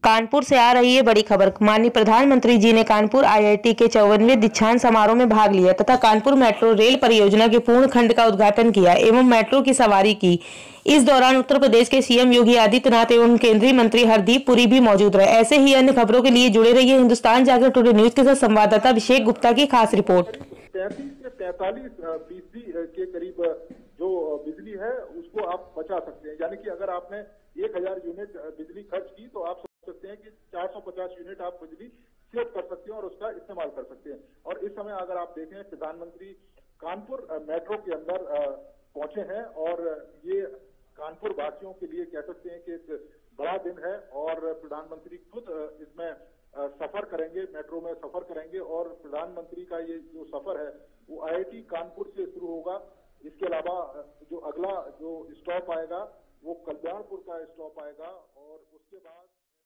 कानपुर से आ रही है बड़ी खबर। माननीय प्रधानमंत्री जी ने कानपुर आईआईटी के 54वें दीक्षांत समारोह में भाग लिया तथा कानपुर मेट्रो रेल परियोजना के पूर्ण खंड का उद्घाटन किया एवं मेट्रो की सवारी की। इस दौरान उत्तर प्रदेश के सीएम योगी आदित्यनाथ एवं केंद्रीय मंत्री हरदीप पुरी भी मौजूद रहे। ऐसे ही अन्य खबरों के लिए जुड़े रहिए हिंदुस्तान जागरण टुडे न्यूज के साथ संवाददाता अभिषेक गुप्ता की खास रिपोर्ट। 33 से 45% के करीब जो बिजली है उसको आप बचा सकते हैं। यानी कि अगर आपने 1000 यूनिट बिजली खर्च की तो आप सोच सकते हैं कि 450 यूनिट आप बिजली सेव कर सकते हैं और उसका इस्तेमाल कर सकते हैं। और इस समय अगर आप देखें, प्रधानमंत्री कानपुर मेट्रो के अंदर पहुंचे हैं और ये कानपुर वासियों के लिए कह सकते हैं कि एक बड़ा दिन है और प्रधानमंत्री खुद इसमें सफर करेंगे, मेट्रो में सफर करेंगे और प्रधानमंत्री का ये जो सफर है वो आईआईटी कानपुर से शुरू होगा। इसके अलावा जो अगला जो स्टॉप आएगा वो कल्याणपुर का स्टॉप आएगा और उसके बाद